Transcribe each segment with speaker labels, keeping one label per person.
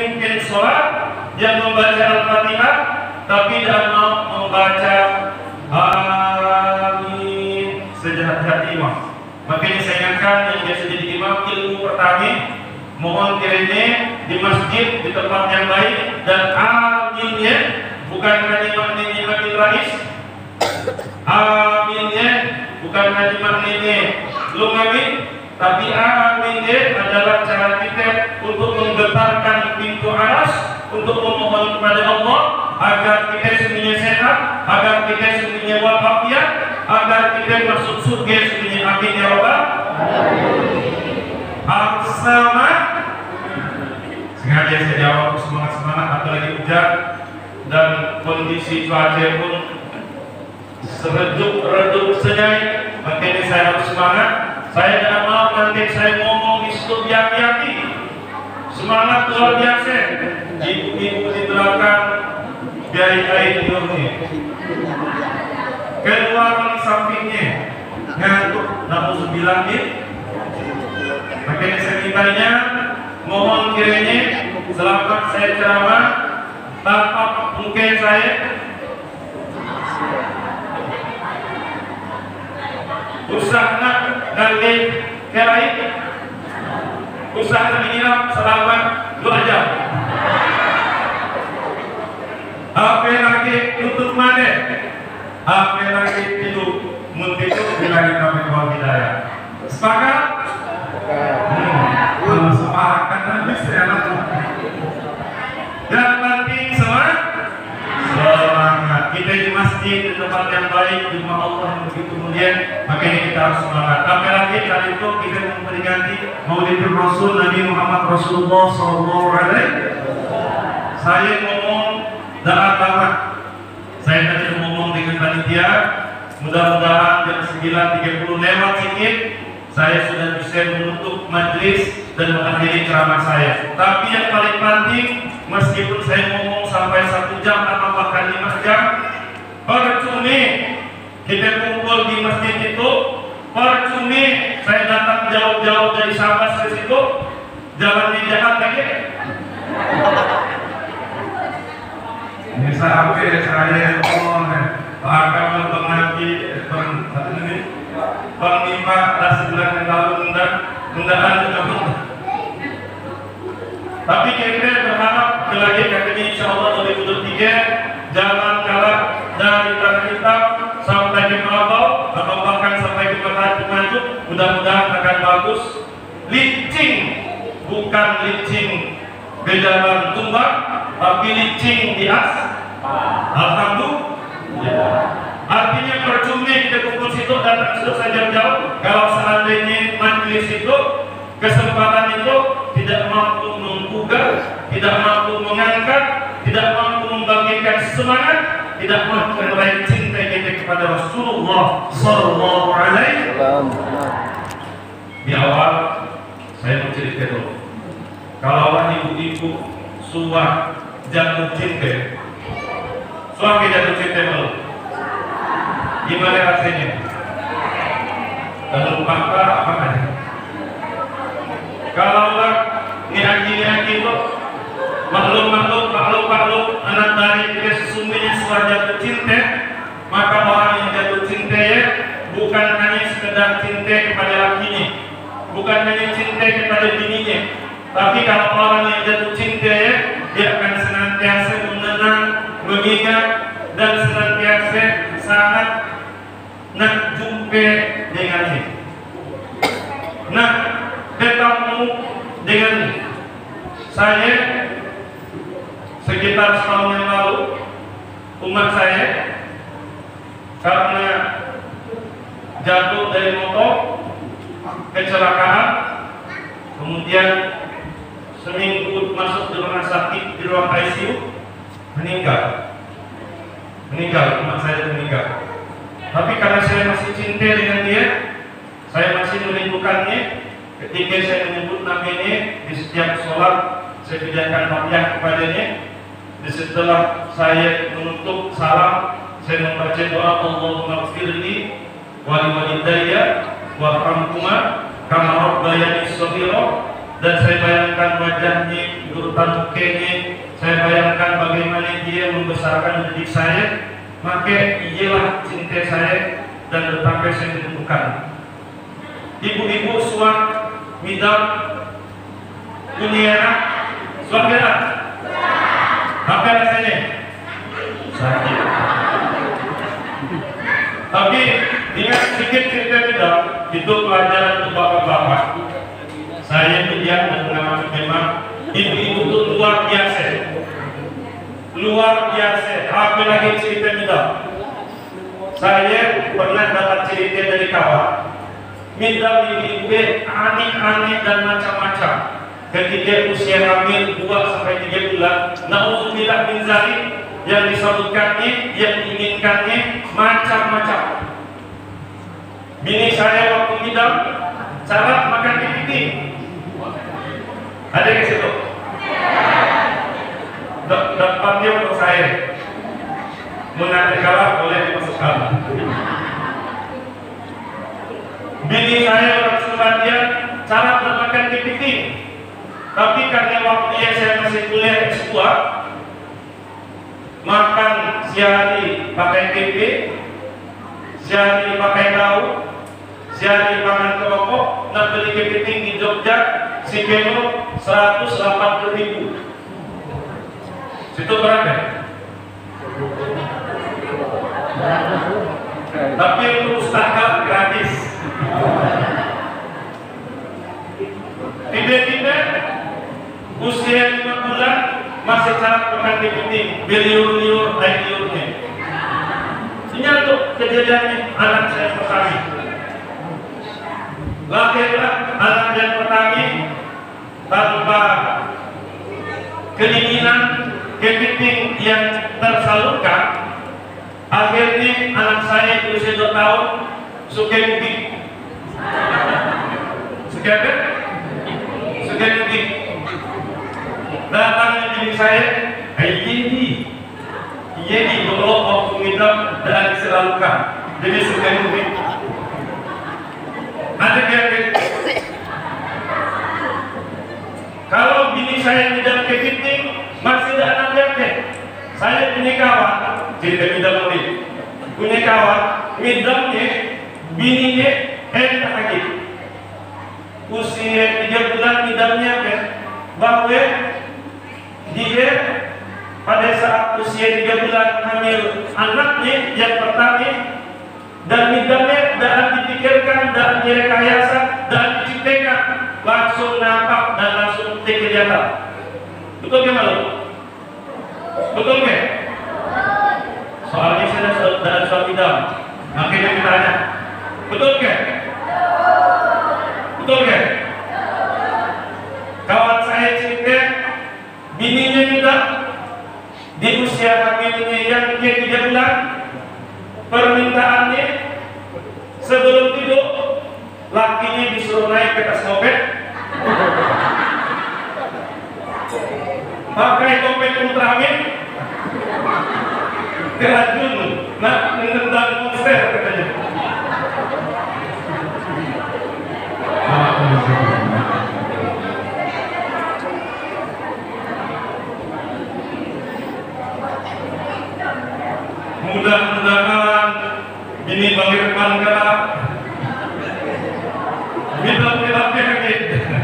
Speaker 1: memimpin sholat yang membaca Al-Fatihah tapi tidak mau membaca amin sejahat-jahat imam. Makanya saya ingatkan yang biasa jadi imam ilmu pertama, mohon kiranya di masjid di tempat yang baik dan aminnya bukan hanya maknanya amin rais, aminnya bukan hanya maknanya belum amin, tapi aminnya adalah cara kita untuk menggetarkan pintu aras untuk memohon kepada Allah agar kita semuanya sehat, agar kita semuanya walafiat, agar kita masuk surga semuanya. Amin ya Rabbal alamin. Sama sengaja saya jawab semangat apalagi hujan dan kondisi cuaca pun seredup senyai, makanya saya harus semangat. Saya tidak mau nanti saya ngomong di situ biaki-biaki. Semangat luar biasa. Ibu-ibu di belakang dari air minumnya, keluar di sampingnya ngantuk, na'udzubillah. Makanya saya mintanya, mohon kiranya selamat saya ceramah tapak muka saya usaha nanti kerai usaha menyiram selama 2 jam. Apa lagi tutup mana? Apa lagi tidur? Muntidur bilangin kami kau hidayah. Sepakat? Kalau sepakat nanti saya lakukan. Dan penting semangat. Kita di masjid di tempat yang baik di rumah Allah yang begitu mulia, makanya kita harus semangat. Apalagi kali itu kita memperingati Maulidul Rasul Nabi Muhammad Rasulullah SAW. Saya ngomong dalam lama. Saya tadi ngomong dengan panitia, mudah-mudahan jam 9.30 lewat sedikit saya sudah bisa menutup majelis dan mengakhiri ceramah saya. Tapi yang paling penting, meskipun saya ngomong sampai 1 jam atau bahkan 5 jam, percuma kita kumpul di masjid itu, percuma saya datang jauh-jauh dari Sabah ke situ, jalan di Jakarta lagi. Ini saya ngomong, akan mengerti Panglima dan sebulan yang lalu undang-undang. Tapi kita berharap lagi katanya insya Allah 2023 jangan kalah dari tanah hitam sampai ke Merauke atau bahkan sampai ke Penajam, mudah-mudahan akan bagus. Licing bukan licing di dalam tumbang, tapi licing di as. Alhamdulillah. Artinya percuma kita kumpul situ datang situ saja jauh. Kalau seandainya majelis itu kesempatan itu tidak mampu menggugah, tidak mampu mengangkat, tidak mampu membagikan semangat, tidak mampu meraih cinta kita kepada Rasulullah Sallallahu Alaihi Wasallam. Di awal saya mau cerita dulu. Kalau ibu-ibu suah jatuh cinta, suami jatuh cinta belum? Gimana rasanya? Kalau lupa apa aja? Kalau ini itu maklum anak dari kita sesungguhnya sudah jatuh cinta, maka orang yang jatuh cinta ya bukan hanya sekedar cinta kepada lakinya, bukan hanya cinta kepada bininya, tapi kalau orang yang jatuh cinta ya dia akan senantiasa mengenang, mengingat dan senantiasa sangat nak jumpa dengannya, nak bertemu dengannya. Saya sekitar setahun yang lalu umat saya karena jatuh dari motor kecelakaan, kemudian seminggu masuk di rumah sakit di ruang ICU, meninggal umat saya meninggal. Tapi karena saya masih cinta dengan dia, saya masih merindukannya. Ketika saya menyebut namanya di setiap sholat, saya berikan fatihah kepadanya. Di setelah saya menutup salam, saya membaca doa Allahumma ighfirli wa liwalidayya warhamhuma kama rabbayani shaghira, dan saya bayangkan wajahnya urutan kene, saya bayangkan bagaimana dia membesarkan didik saya, maka ialah cinta saya dan betapa saya ditemukan. Ibu-ibu suam midam dunia suam berat. Apa rasanya? Sakit. Tapi ingat sedikit cerita midam, itu pelajaran untuk bapak-bapak. Saya melihat dan mengalami memang ibu-ibu itu luar biasa. Luar biasa. Apalagi cerita midam. Saya pernah dapat cerita dari kawan. Midam ibu-ibu aneh-aneh dan macam-macam. Ketika usia hamil 2-3 bulan, na'udzubillah min zalik, yang disebutkannya, yang diinginkannya macam-macam. Bini saya waktu midam syarat makan kepiting. Ada ke situ? Dapatnya untuk saya. Mengajar kalah boleh dimasukkan. Bini saya orang Selandia syarat makan kepiting. Tapi karena waktu yang saya masih kuliah S2, makan sehari pakai tempe, sehari pakai tahu, sehari makan kerupuk, nak beli kepiting di Jogja, sekilo 180.000. Situ berapa? Tapi untuk ustaz gratis. Tiba-tiba usia 5 bulan masih cara makan kepiting, beliur-liur, liurnya. Ini untuk kejadiannya anak saya pertama. Lahirlah anak yang pertama tanpa keinginan kepiting yang tersalurkan. Akhirnya anak saya berusia 2 tahun suka mudik. Suka mudik. Datangnya diri saya, ini belum waktu midam dan diserahkan. Jadi suka mudik. Ada kira-kira. Kalau bini saya midam kepiting, masih ada anak yakin. Saya punya kawan, cerita midam mudik. Punya kawan, midamnya, bininya, enak lagi. Usia 3 bulan midamnya kan, bahwa dia pada saat usia 3 bulan hamil anaknya yang pertama, dan midamnya dan dipikirkan, dan direkayasa, dan diciptakan, langsung nampak dan langsung kelihatan. Betul ke malu? Betul ke? Soalnya saya sudah soal midam, makanya kita tanya. Betul ke? Betul ke? Kawan saya cerita, bininya juga di usia hamilnya yang 3 bulan, permintaannya sebelum tidur, lakinya disuruh naik ke atas dompet, pakai dompet ultramin, kerajun, nak menendang monster katanya. Mudah-mudahan ini bangkitkan kelak bidang-bidang penyakit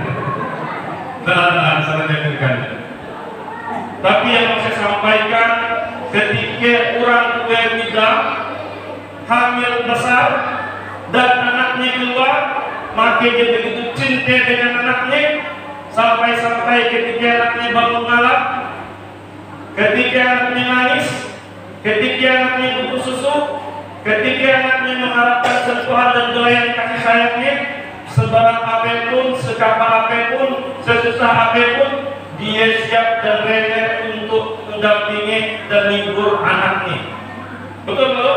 Speaker 1: dan sangat menyakitkan. Tapi yang mau saya sampaikan, ketika orang tua bidang hamil besar dan anaknya keluar, maka dia begitu cinta dengan anaknya sampai-sampai ketika anaknya bangun malam, ketika anaknya nangis, ketika anaknya butuh susu, ketika anaknya mengharapkan sentuhan dan doayan kasih sayangnya, sebarang apapun, sekapal apapun, sesusah apapun, dia siap dan rela untuk mendampingi dan menghibur anaknya. Betul belum?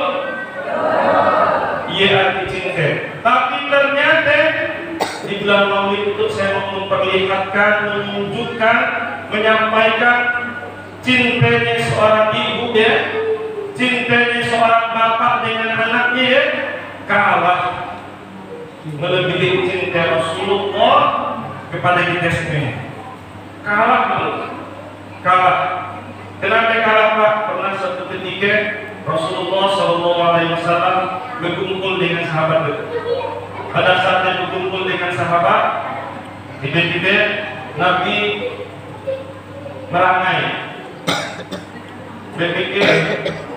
Speaker 1: Iya, arti cinta. Tapi ternyata di bulan Maulid itu saya mau memperlihatkan, menunjukkan, menyampaikan cintanya seorang ibu ya, cintanya seorang bapak dengan anaknya ya, kalah melebihi cinta Rasulullah kepada kita semua. Kalah belum? Kalah. Kenapa kalah Pak? Pernah suatu ketika Rasulullah SAW berkumpul dengan sahabat dekat. Pada saat dia berkumpul dengan sahabat, tiba-tiba Nabi merangai, berpikir